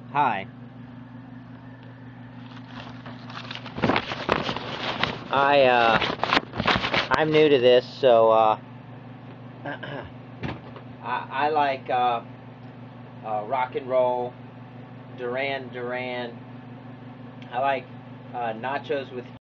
Hi. I'm new to this, so I like rock and roll, Duran Duran. I like nachos with